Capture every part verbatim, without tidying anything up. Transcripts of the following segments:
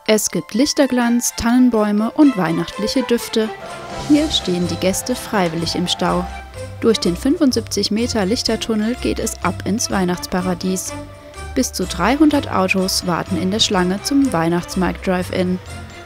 Es gibt Lichterglanz, Tannenbäume und weihnachtliche Düfte. Hier stehen die Gäste freiwillig im Stau. Durch den fünfundsiebzig Meter Lichtertunnel geht es ab ins Weihnachtsparadies. Bis zu dreihundert Autos warten in der Schlange zum Weihnachtsmarkt Drive-In.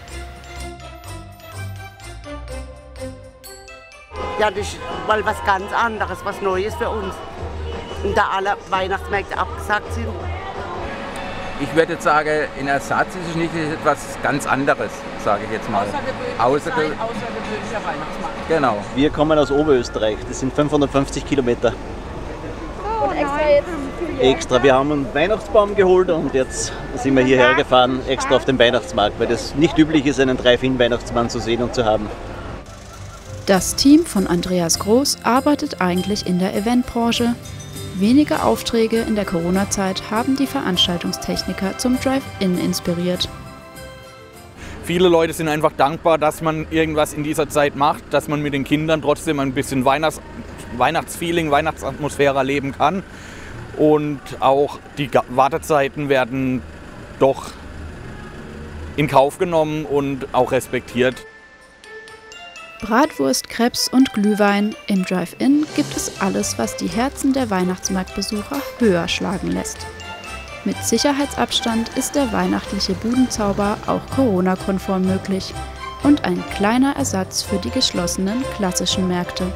Ja, das ist mal was ganz anderes, was Neues für uns. Und da alle Weihnachtsmärkte abgesagt sind. Ich würde jetzt sagen, ein Ersatz ist es nicht, ist etwas ganz anderes, sage ich jetzt mal. Außergewöhnlich, Außerge außergewöhnlicher Weihnachtsmarkt. Genau. Wir kommen aus Oberösterreich, das sind fünfhundertfünfzig Kilometer. Oh, und extra jetzt Extra, wir haben einen Weihnachtsbaum geholt und jetzt sind wir hierher gefahren, extra auf den Weihnachtsmarkt, weil das nicht üblich ist, einen Drive-In-Weihnachtsmann zu sehen und zu haben. Das Team von Andreas Groß arbeitet eigentlich in der Eventbranche. Wenige Aufträge in der Corona-Zeit haben die Veranstaltungstechniker zum Drive-In inspiriert. Viele Leute sind einfach dankbar, dass man irgendwas in dieser Zeit macht, dass man mit den Kindern trotzdem ein bisschen Weihnachts Weihnachtsfeeling, Weihnachtsatmosphäre erleben kann. Und auch die Wartezeiten werden doch in Kauf genommen und auch respektiert. Bratwurst, Crepes und Glühwein. Im Drive-In gibt es alles, was die Herzen der Weihnachtsmarktbesucher höher schlagen lässt. Mit Sicherheitsabstand ist der weihnachtliche Budenzauber auch Corona-konform möglich und ein kleiner Ersatz für die geschlossenen klassischen Märkte.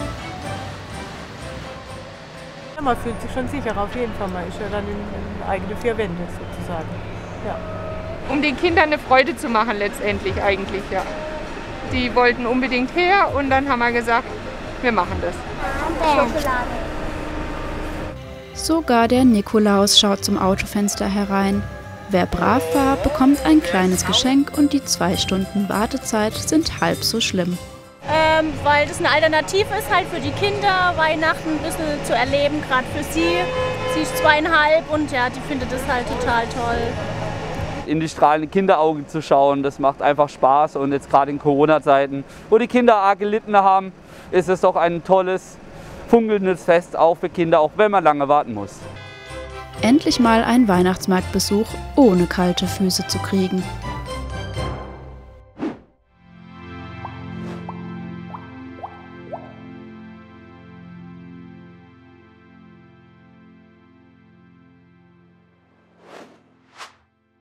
Ja, man fühlt sich schon sicher, auf jeden Fall. Man ist ja dann in, in eigene vier Wände sozusagen. Ja. Um den Kindern eine Freude zu machen letztendlich eigentlich, ja. Die wollten unbedingt her und dann haben wir gesagt, wir machen das. Schokolade. Sogar der Nikolaus schaut zum Autofenster herein. Wer brav war, bekommt ein kleines Geschenk und die zwei Stunden Wartezeit sind halb so schlimm. Ähm, weil das eine Alternative ist halt für die Kinder, Weihnachten ein bisschen zu erleben, gerade für sie. Sie ist zweieinhalb und ja, die findet das halt total toll. In die strahlenden Kinderaugen zu schauen, das macht einfach Spaß. Und jetzt gerade in Corona-Zeiten, wo die Kinder arg gelitten haben, ist es doch ein tolles, funkelndes Fest, auch für Kinder, auch wenn man lange warten muss. Endlich mal ein Weihnachtsmarktbesuch ohne kalte Füße zu kriegen.